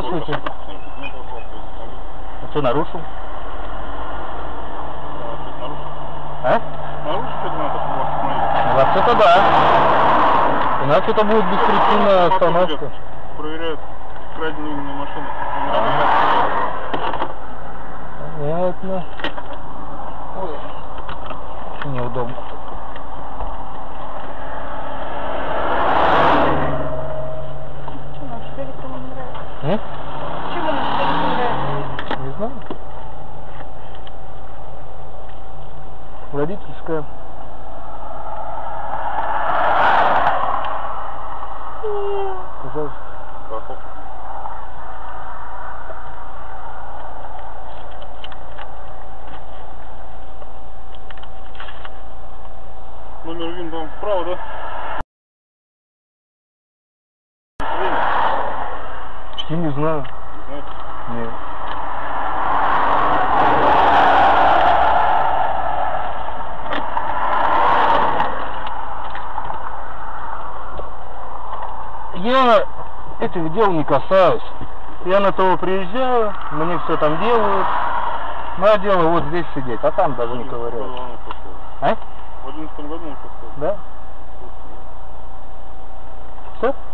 Здравствуйте. А что нарушил? А? Нарушить надо, Ну, вообще-то да. У нас это будет беспричинная остановка. Проверяют краденые машины. Понятно. Ой, неудобно. Почему наш великий не нравится? Почему наш великий не нравится? Не знаю. Водительская. Пожалуйста. Страховка. Номер ВИН вам вправо, да? Почти не знаю. Не знаете? Нет. Я этих дел не касаюсь. Я на того приезжаю, мне все там делают. Мое дело вот здесь сидеть, а там даже не ковыряют. А? В 2011 году он поставил. Да? Все?